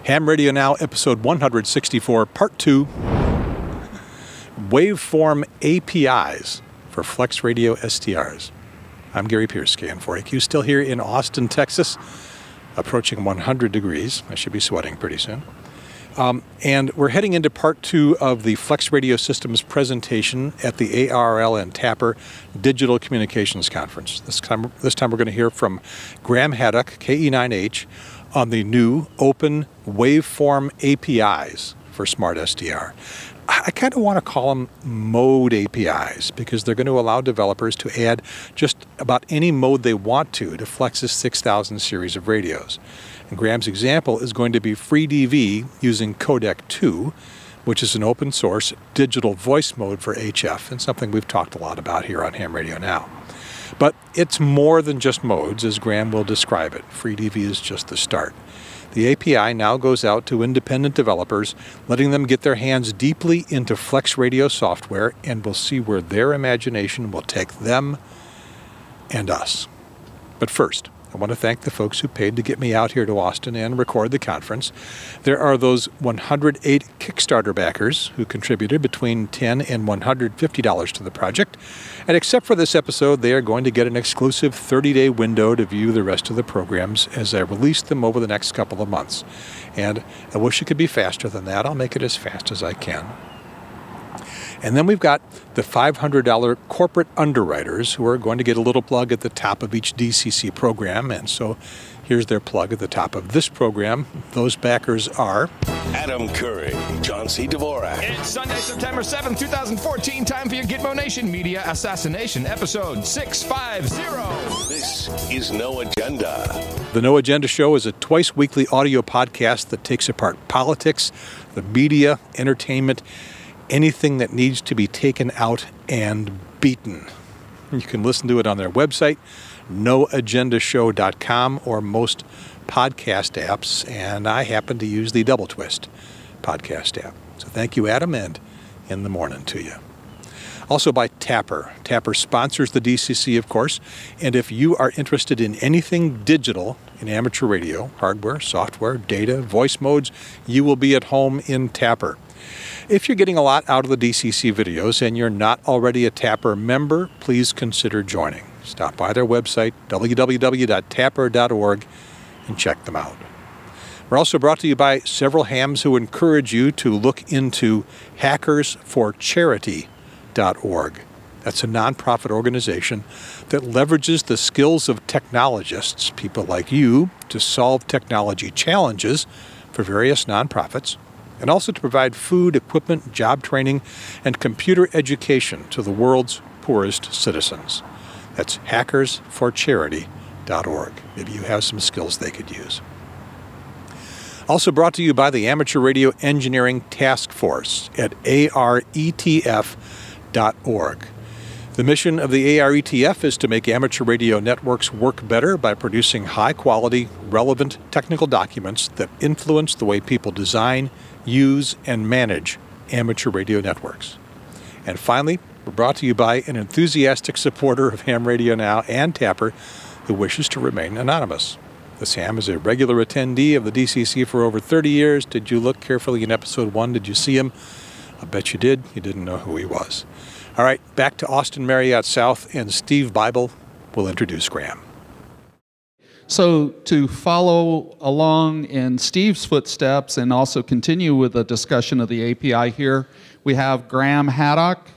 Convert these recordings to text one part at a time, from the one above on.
Ham Radio Now, episode 164, part 2, Waveform APIs for FlexRadio SDRs. I'm Gary Pierce, KN4AQ, still here in Austin, Texas, approaching 100 degrees. I should be sweating pretty soon. And we're heading into part 2 of the FlexRadio Systems presentation at the ARL and Tapper Digital Communications Conference. This time we're going to hear from Graham Haddock, KE9H, on the new open Waveform APIs for SmartSDR. I kind of want to call them mode APIs because they're going to allow developers to add just about any mode they want to Flex's 6000 series of radios. And Graham's example is going to be FreeDV using Codec 2, which is an open source digital voice mode for HF, and something we've talked a lot about here on Ham Radio Now. But it's more than just modes, as Graham will describe it. FreeDV is just the start. The API now goes out to independent developers, letting them get their hands deeply into FlexRadio software, and we'll see where their imagination will take them and us. But first, I want to thank the folks who paid to get me out here to Austin and record the conference. There are those 108 Kickstarter backers who contributed between $10 and $150 to the project. And except for this episode, they are going to get an exclusive 30-day window to view the rest of the programs as I release them over the next couple of months. And I wish it could be faster than that. I'll make it as fast as I can. And then we've got the $500 corporate underwriters who are going to get a little plug at the top of each DCC program. And so here's their plug at the top of this program. Those backers are Adam Curry, John C. Dvorak. It's Sunday, September 7th, 2014. Time for your Gitmo Nation Media Assassination, episode 650. This is No Agenda. The No Agenda Show is a twice-weekly audio podcast that takes apart politics, the media, entertainment, anything that needs to be taken out and beaten. You can listen to it on their website, noagendashow.com, or most podcast apps, and I happen to use the Double Twist podcast app. So thank you, Adam, and in the morning to you. Also by Tapper. Tapper sponsors the DCC, of course, and if you are interested in anything digital in amateur radio, hardware, software, data, voice modes, you will be at home in Tapper. If you're getting a lot out of the DCC videos and you're not already a Tapper member, please consider joining. Stop by their website, www.tapper.org, and check them out. We're also brought to you by several hams who encourage you to look into hackersforcharity.org. That's a nonprofit organization that leverages the skills of technologists, people like you, to solve technology challenges for various nonprofits, and also to provide food, equipment, job training, and computer education to the world's poorest citizens. That's hackersforcharity.org. Maybe you have some skills they could use. Also brought to you by the Amateur Radio Engineering Task Force at aretf.org. The mission of the ARETF is to make amateur radio networks work better by producing high-quality, relevant technical documents that influence the way people design, use, and manage amateur radio networks. And finally, we're brought to you by an enthusiastic supporter of Ham Radio Now and Tapper who wishes to remain anonymous. This ham is a regular attendee of the DCC for over 30 years. Did you look carefully in episode 1? Did you see him? I bet you did. You didn't know who he was. All right, back to Austin Marriott South, and Steve Bible will introduce Graham. So to follow along in Steve's footsteps and also continue with the discussion of the API here, we have Graham Haddock,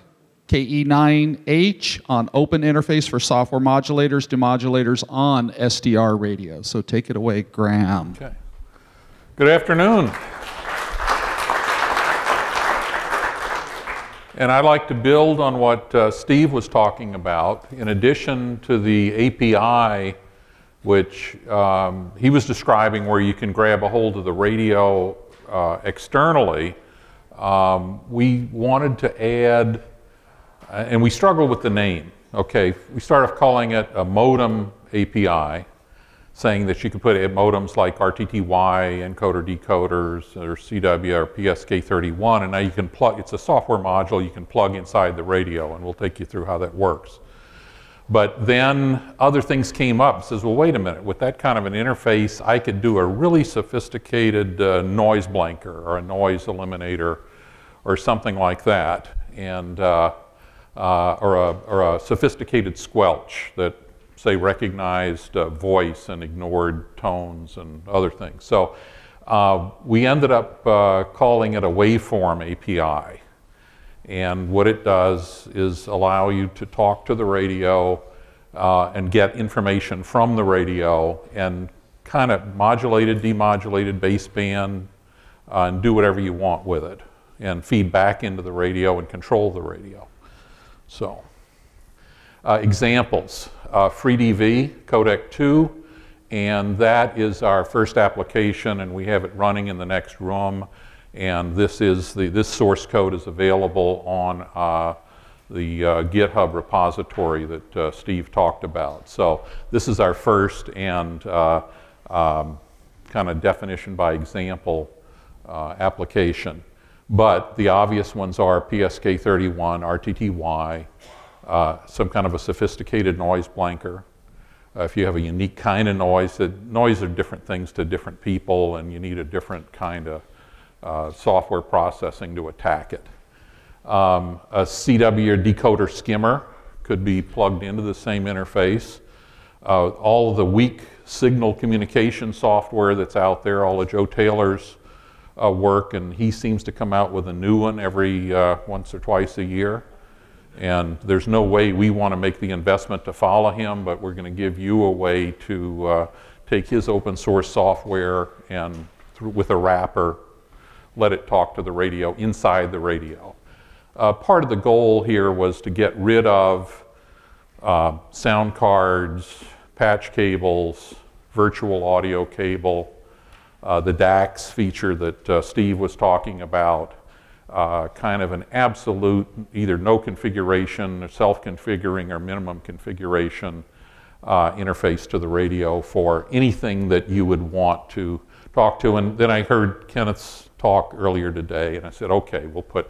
KE9H, on Open Interface for Software Modulators, Demodulators on SDR radio. So take it away, Graham. Okay. Good afternoon. And I'd like to build on what Steve was talking about. In addition to the API, which he was describing where you can grab a hold of the radio externally, we wanted to add, and we struggled with the name. Okay, we started calling it a modem API, saying that you could put modems like RTTY, encoder decoders, or CW or PSK31, and now you can plug, it's a software module you can plug inside the radio, and we'll take you through how that works. But then other things came up. It says, well, wait a minute, with that kind of an interface, I could do a really sophisticated noise blanker or a noise eliminator or something like that, and or a sophisticated squelch that, say, recognized voice and ignored tones and other things. So we ended up calling it a Waveform API. And what it does is allow you to talk to the radio and get information from the radio and kind of modulated, demodulated baseband and do whatever you want with it and feed back into the radio and control the radio. So examples, FreeDV, codec 2, and that is our first application, and we have it running in the next room. And this is this source code is available on the GitHub repository that Steve talked about. So this is our first and kind of definition by example application. But the obvious ones are PSK31, RTTY, some kind of a sophisticated noise blanker. If you have a unique kind of noise are different things to different people, and you need a different kind of software processing to attack it. A CW decoder skimmer could be plugged into the same interface. All of the weak signal communication software that's out there, all of Joe Taylor's work, and he seems to come out with a new one every once or twice a year. And there's no way we want to make the investment to follow him, but we're going to give you a way to take his open source software and with a wrapper let it talk to the radio inside the radio. Part of the goal here was to get rid of sound cards, patch cables, virtual audio cable, the DAX feature that Steve was talking about, kind of an absolute either no configuration, or self-configuring, or minimum configuration interface to the radio for anything that you would want to talk to. And then I heard Kenneth's talk earlier today, and I said, okay, we'll put,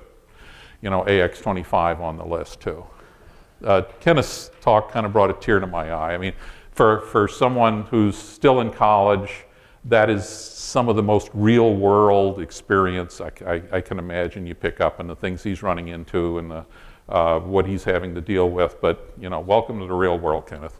AX25 on the list too. Kenneth's talk kind of brought a tear to my eye. I mean, for someone who's still in college, that is some of the most real-world experience I can imagine you pick up, and the things he's running into and what he's having to deal with. But welcome to the real world, Kenneth.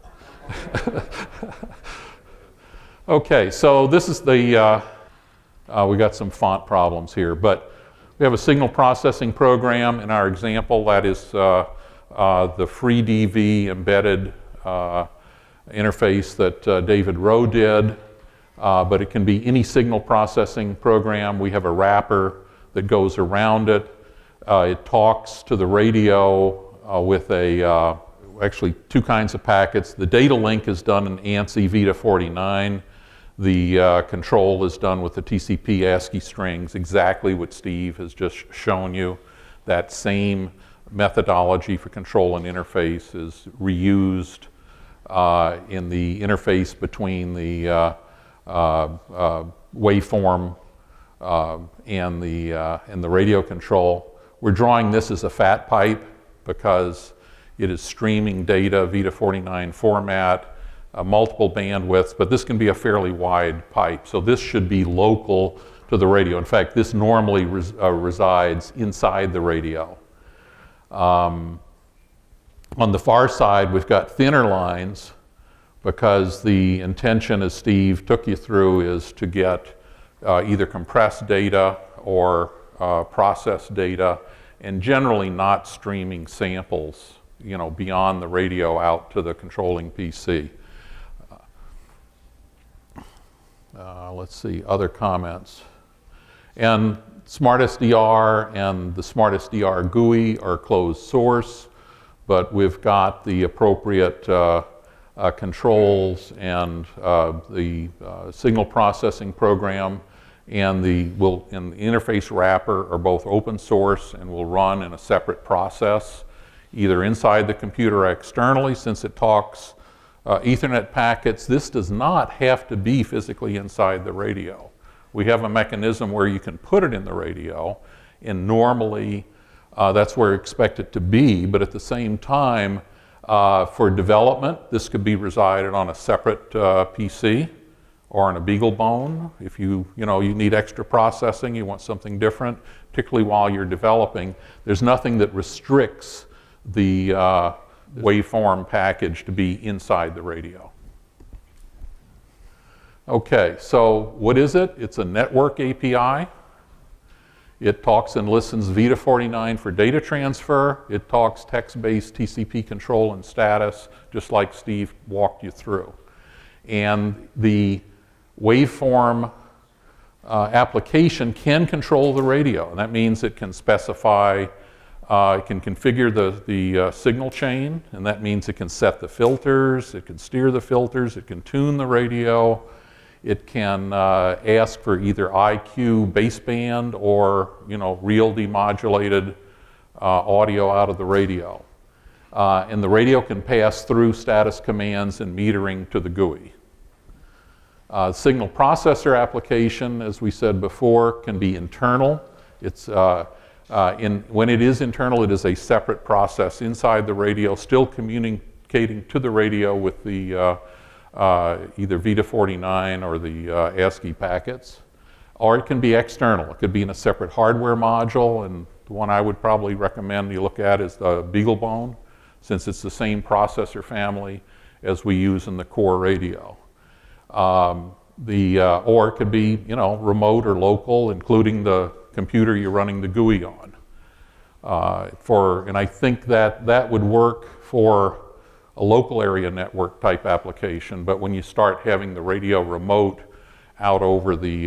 Okay, so this is the. We got some font problems here, but we have a signal processing program in our example. That is the FreeDV embedded interface that David Rowe did, but it can be any signal processing program. We have a wrapper that goes around it. It talks to the radio with actually two kinds of packets. The data link is done in ANSI Vita49. The control is done with the TCP ASCII strings, exactly what Steve has just shown you. That same methodology for control and interface is reused in the interface between the waveform and the radio control. We're drawing this as a fat pipe because it is streaming data Vita49 format. Multiple bandwidths, but this can be a fairly wide pipe. So this should be local to the radio. In fact, this normally resides inside the radio. On the far side, we've got thinner lines because the intention, as Steve took you through, is to get either compressed data or processed data, and generally not streaming samples, beyond the radio out to the controlling PC. Let's see, other comments. And SmartSDR and the SmartSDR GUI are closed source, but we've got the appropriate controls and the signal processing program and the interface wrapper are both open source and will run in a separate process, either inside the computer or externally, since it talks Ethernet packets. This does not have to be physically inside the radio. We have a mechanism where you can put it in the radio, and normally that's where you expect it to be, but at the same time, For development, this could be resided on a separate PC or on a BeagleBone. If you need extra processing, you want something different, particularly while you're developing, there's nothing that restricts the waveform package to be inside the radio. Okay, so what is it? It's a network API. It talks and listens VDA49 for data transfer. It talks text-based TCP control and status, just like Steve walked you through. And the waveform application can control the radio. And that means it can specify, it can configure the signal chain, and that means it can set the filters, it can steer the filters, it can tune the radio. It can ask for either IQ baseband or real demodulated audio out of the radio. And the radio can pass through status commands and metering to the GUI. Signal processor application, as we said before, can be internal. It's, when it is internal, it is a separate process inside the radio, still communicating to the radio with the either VDA49 or the ASCII packets. Or it can be external. It could be in a separate hardware module, and the one I would probably recommend you look at is the BeagleBone, since it's the same processor family as we use in the core radio. Or it could be remote or local, including the computer you're running the GUI on. And I think that would work for a local area network type application, but when you start having the radio remote out over the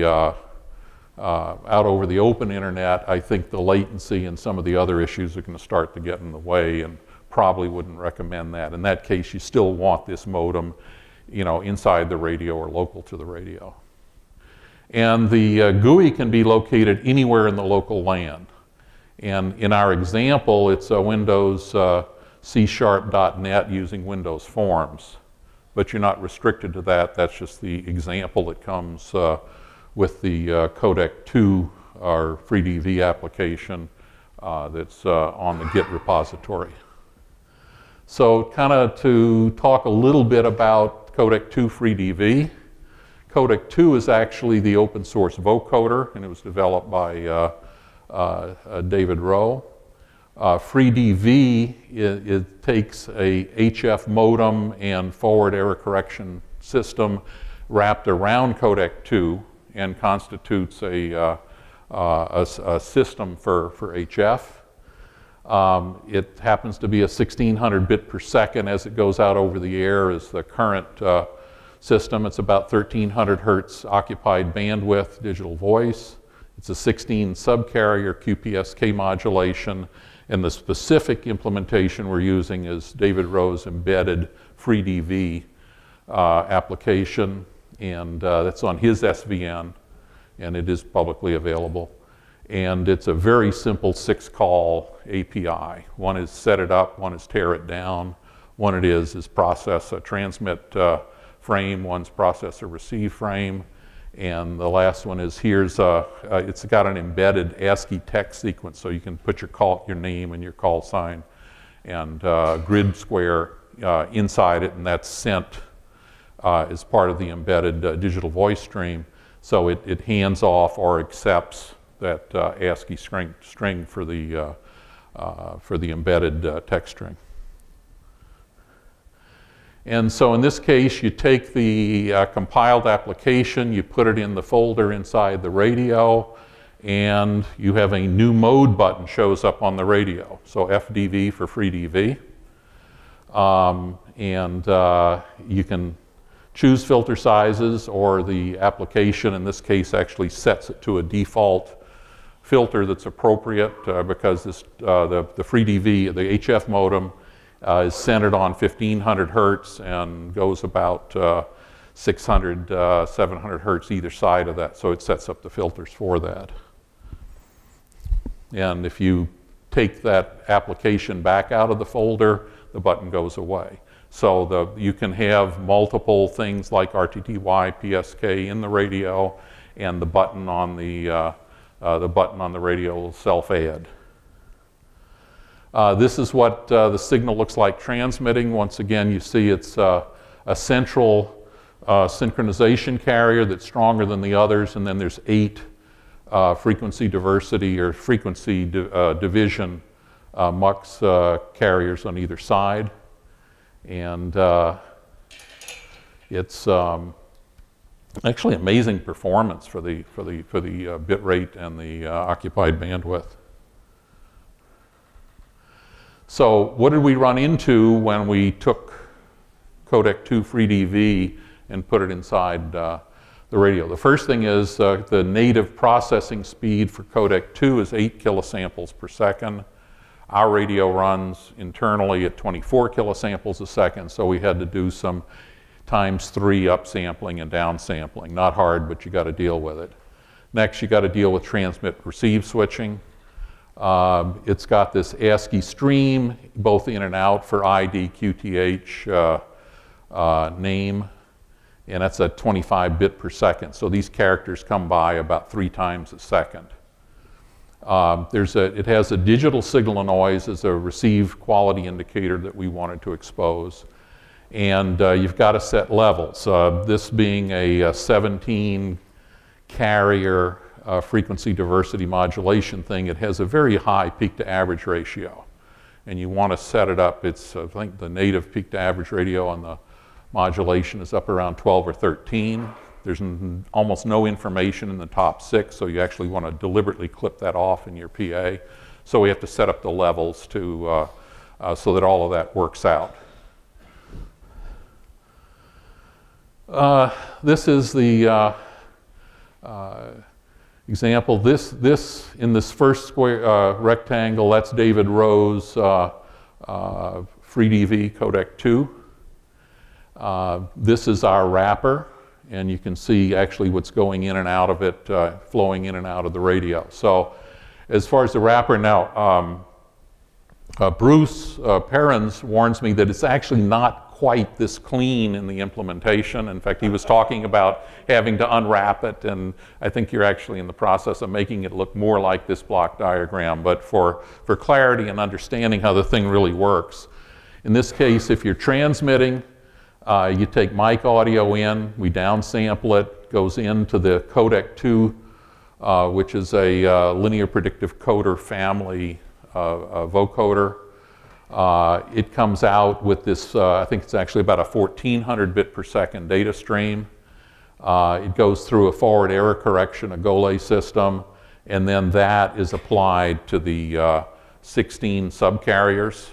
open internet, I think the latency and some of the other issues are going to start to get in the way, and probably wouldn't recommend that. In that case, you still want this modem, inside the radio or local to the radio. And the GUI can be located anywhere in the local LAN. And in our example, it's a Windows C#.net using Windows Forms, but you're not restricted to that. That's just the example that comes with the Codec 2 or FreeDV application that's on the Git repository. So kind of to talk a little bit about Codec 2 FreeDV. Codec 2 is actually the open source vocoder, and it was developed by David Rowe. FreeDV, it takes a HF modem and forward error correction system wrapped around Codec 2 and constitutes a system for HF. It happens to be a 1600 bit per second as it goes out over the air is the current system. It's about 1300 hertz occupied bandwidth digital voice. It's a 16 subcarrier QPSK modulation. And the specific implementation we're using is David Rowe's embedded FreeDV application, and that's on his SVN, and it is publicly available. And it's a very simple 6-call API. One is set it up, one is tear it down. One it is process a transmit frame, one's process a receive frame. And the last one is it's got an embedded ASCII text sequence, so you can put your name and your call sign and grid square inside it, and that's sent as part of the embedded digital voice stream. So it hands off or accepts that ASCII string for the embedded text string. And so in this case, you take the compiled application, you put it in the folder inside the radio, and you have a new mode button shows up on the radio. So FDV for FreeDV. You can choose filter sizes, or the application in this case actually sets it to a default filter that's appropriate because the FreeDV, the HF modem, is centered on 1500 hertz and goes about 600, 700 hertz either side of that, so it sets up the filters for that. And if you take that application back out of the folder, the button goes away. So you can have multiple things like RTTY, PSK in the radio, and the button on the radio will self-add. This is what the signal looks like transmitting. Once again, you see it's a central synchronization carrier that's stronger than the others, and then there's 8 frequency diversity or frequency division MUX carriers on either side. And it's actually amazing performance for the bit rate and the occupied bandwidth. So what did we run into when we took codec 2 FreeDV and put it inside the radio? The first thing is the native processing speed for codec 2 is 8 kilosamples per second. Our radio runs internally at 24 kilosamples a second, so we had to do some ×3 upsampling and downsampling. Not hard, but you got to deal with it. Next, you got to deal with transmit-receive switching. It's got this ASCII stream, both in and out for ID, QTH, name, and that's at 25 bit per second. So these characters come by about 3 times a second. It has a digital signal noise as a receive quality indicator that we wanted to expose. And you've got to set levels. This being a 17 carrier frequency diversity modulation thing, it has a very high peak to average ratio. And you want to set it up. It's, I think the native peak to average ratio on the modulation is up around 12 or 13. There's almost no information in the top 6, so you actually want to deliberately clip that off in your PA. So we have to set up the levels to, so that all of that works out. This is the example. This in this first square rectangle, that's David Rowe's FreeDV codec 2. This is our wrapper, and you can see actually what's going in and out of it, flowing in and out of the radio. So as far as the wrapper now, Bruce Perrins warns me that it's actually not quite this clean in the implementation. In fact, he was talking about having to unwrap it, and I think you're actually in the process of making it look more like this block diagram. But for clarity and understanding how the thing really works, in this case, if you're transmitting, you take mic audio in, we downsample it, goes into the codec 2, which is a linear predictive coder family vocoder. It comes out with this, I think it's actually about a 1400 bit per second data stream. It goes through a forward error correction, a GOLE system, and then that is applied to the 16 subcarriers.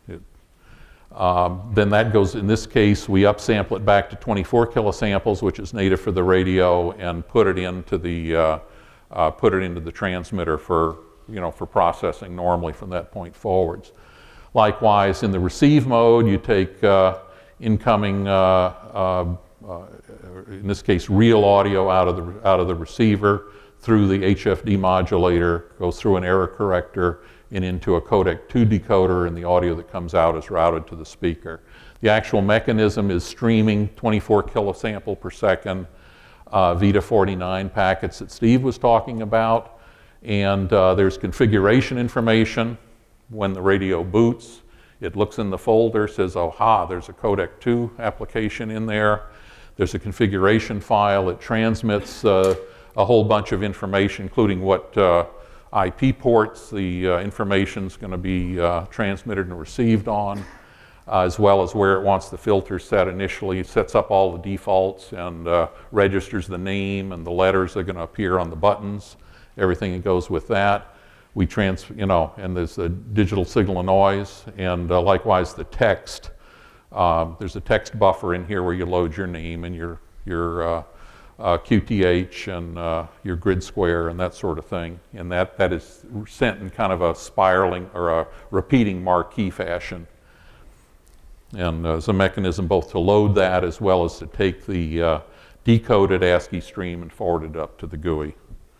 Then that goes, in this case, we upsample it back to 24 kilosamples, which is native for the radio, and put it into the transmitter for, for processing normally from that point forwards. Likewise, in the receive mode, you take incoming, in this case, real audio out of the receiver through the HFD modulator, goes through an error corrector and into a codec 2 decoder, and the audio that comes out is routed to the speaker. The actual mechanism is streaming 24 kilosample per second Vita 49 packets that Steve was talking about, and there's configuration information. When the radio boots, it looks in the folder, says, oh ha, there's a codec 2 application in there. There's a configuration file. It transmits a whole bunch of information, including what IP ports the information's going to be transmitted and received on, as well as where it wants the filter set initially. It sets up all the defaults and registers the name and the letters that are going to appear on the buttons, everything that goes with that. We and there's the digital signal and noise, and likewise the text. There's a text buffer in here where you load your name and your QTH and your grid square and that sort of thing. And that is sent in kind of a spiraling or a repeating marquee fashion. And there's a mechanism both to load that as well as to take the decoded ASCII stream and forward it up to the GUI.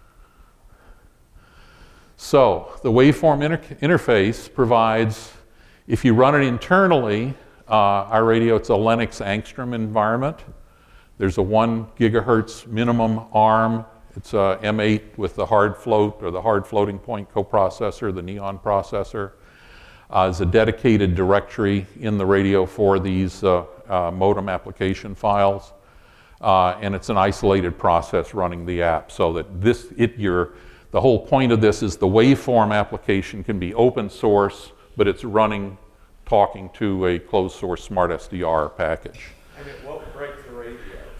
So the waveform interface provides, if you run it internally, our radio, it's a Lennox Angstrom environment. There's a 1 gigahertz minimum ARM. It's a M8 with the hard float or the hard floating point coprocessor, the Neon processor. is a dedicated directory in the radio for these modem application files. And it's an isolated process running the app, so that the whole point of this is the waveform application can be open source, but it's running, talking to a closed source SmartSDR package. And it won't break the radio.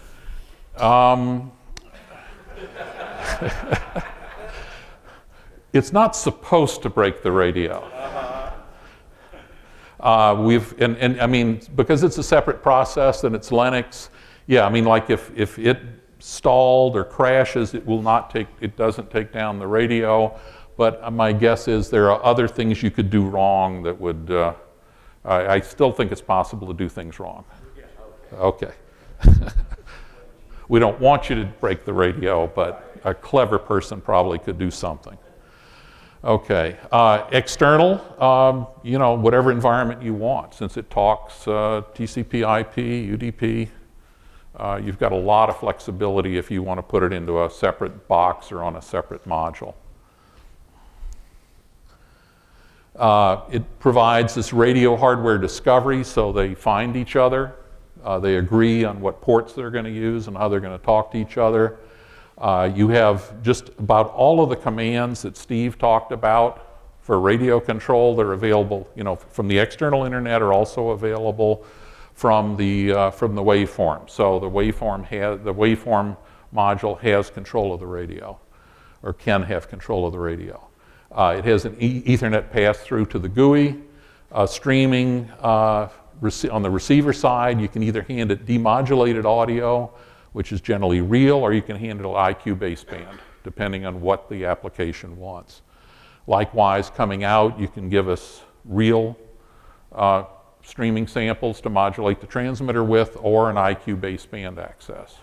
It's not supposed to break the radio. And I mean, because it's a separate process and it's Linux, yeah, I mean, like if it stalled or crashes, it doesn't take down the radio. But my guess is there are other things you could do wrong that would, I still think it's possible to do things wrong. Okay. We don't want you to break the radio, but a clever person probably could do something. Okay, external, whatever environment you want. Since it talks TCP, IP, UDP, you've got a lot of flexibility if you want to put it into a separate box or on a separate module. It provides this radio hardware discovery, so they find each other. They agree on what ports they're going to use and how they're going to talk to each other. You have just about all of the commands that Steve talked about for radio control. They're available, from the external internet, are also available from the waveform. So the waveform module has control of the radio, or can have control of the radio. It has an Ethernet pass-through to the GUI. Streaming on the receiver side, you can either hand it demodulated audio, which is generally real, or you can handle IQ baseband, depending on what the application wants. Likewise, coming out, you can give us real streaming samples to modulate the transmitter with, or an IQ baseband access.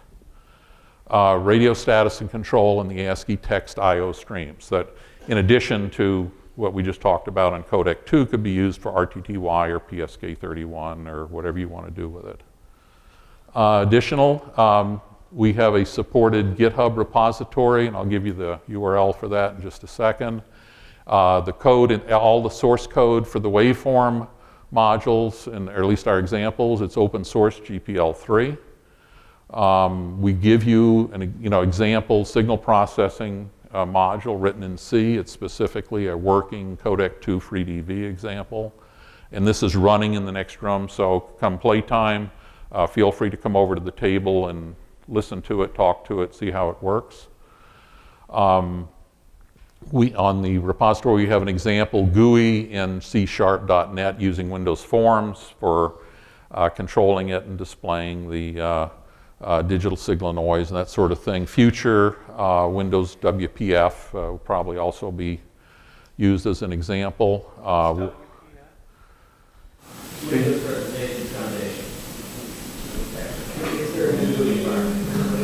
Radio status and control in the ASCII text I/O streams that, in addition to what we just talked about on codec 2, could be used for RTTY or PSK31 or whatever you want to do with it. Additional, we have a supported GitHub repository, and I'll give you the URL for that in just a second. The code, and all the source code for the waveform modules, or at least our examples, it's open source GPL3. We give you an example signal processing module written in C. It's specifically a working codec 2 FreeDV example. And this is running in the next room, so come playtime, feel free to come over to the table and listen to it, talk to it, see how it works. On the repository, we have an example GUI in C#.NET using Windows Forms for controlling it and displaying the digital signal noise and that sort of thing. Future Windows WPF will probably also be used as an example. Windows Presentation Foundation. Is there a new environment?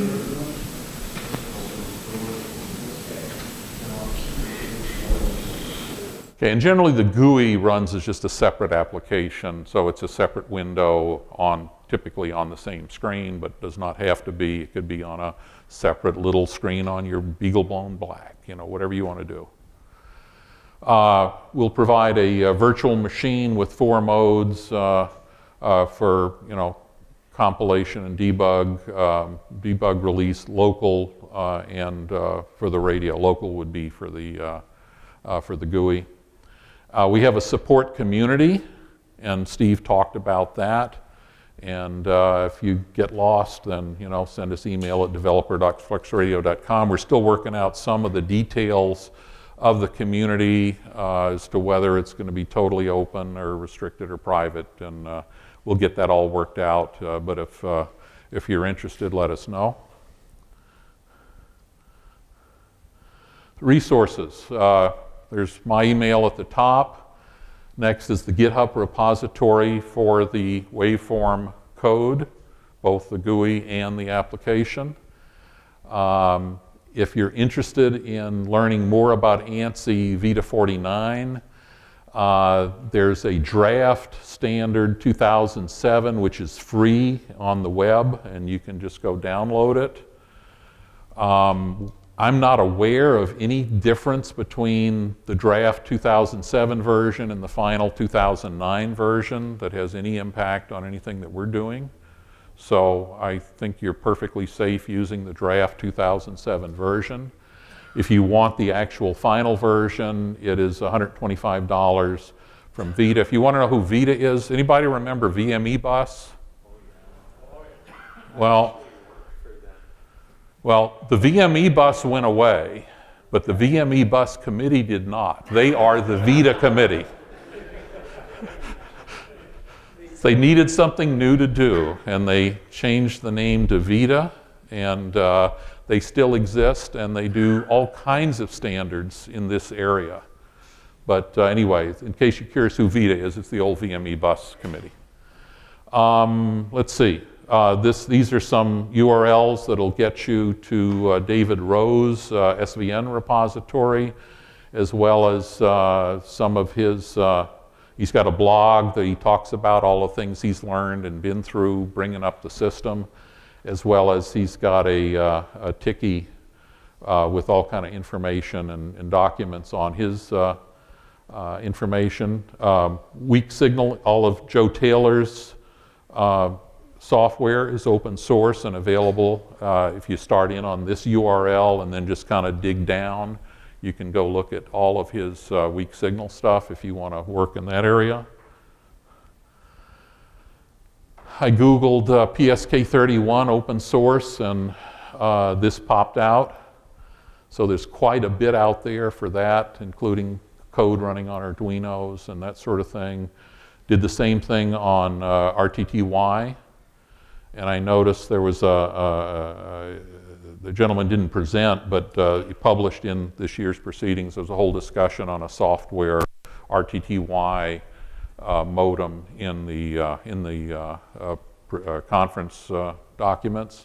Okay, and generally the GUI runs as just a separate application, so it's a separate window typically on the same screen, but does not have to be. It could be on a separate little screen on your BeagleBone Black, whatever you want to do. We'll provide a virtual machine with 4 modes for compilation and debug release, local, and for the radio. Local would be for the GUI. We have a support community, and Steve talked about that. And if you get lost, then send us email at developer.flexradio.com. We're still working out some of the details of the community as to whether it's going to be totally open or restricted or private, and we'll get that all worked out. But if you're interested, let us know. Resources. There's my email at the top. Next is the GitHub repository for the waveform code, both the GUI and the application. If you're interested in learning more about ANSI Vita49, there's a draft standard 2007, which is free on the web, and you can just go download it. I'm not aware of any difference between the draft 2007 version and the final 2009 version that has any impact on anything that we're doing. So I think you're perfectly safe using the draft 2007 version. If you want the actual final version, it is $125 from Vita. If you want to know who Vita is, anybody remember VME Bus? Well, the VME Bus went away, but the VME Bus committee did not. They are the Vita committee. They needed something new to do, and they changed the name to Vita, and they still exist, and they do all kinds of standards in this area. But anyway, in case you're curious who Vita is, it's the old VME Bus committee. Let's see. These are some URLs that'll get you to David Rowe's SVN repository, as well as some of his, he's got a blog that he talks about all the things he's learned and been through bringing up the system, as well as he's got a Tiki with all kind of information and documents on his information. Weak Signal, all of Joe Taylor's software is open source and available. If you start in on this URL and then just kind of dig down, you can go look at all of his weak signal stuff if you want to work in that area. I Googled PSK31 open source, and this popped out. So there's quite a bit out there for that, including code running on Arduinos and that sort of thing. Did the same thing on RTTY. And I noticed there was the gentleman didn't present, but he published in this year's proceedings. There was a whole discussion on a software RTTY modem in the conference documents.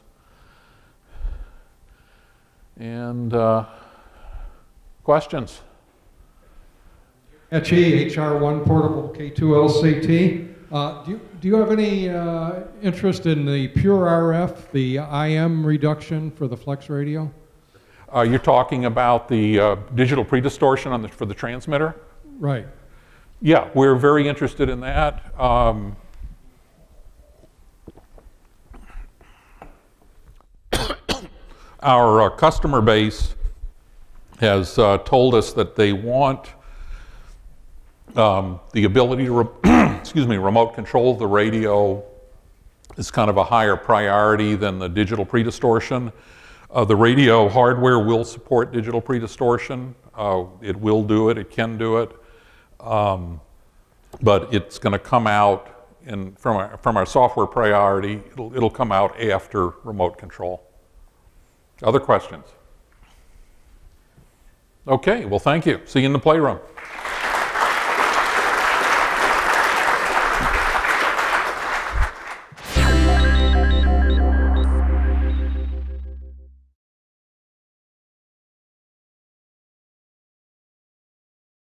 And questions? HE, HR1 portable K2 LCT. Do you have any interest in the pure RF, the IM reduction for the FlexRadio? You're talking about the digital predistortion for the transmitter? Right. Yeah, we're very interested in that. Our customer base has told us that they want the ability to remote control the radio is kind of a higher priority than the digital predistortion. The radio hardware will support digital predistortion. It will do it, it can do it. But it's going to come out, from our software priority, it'll come out after remote control. Other questions? Okay, well, thank you. See you in the playroom.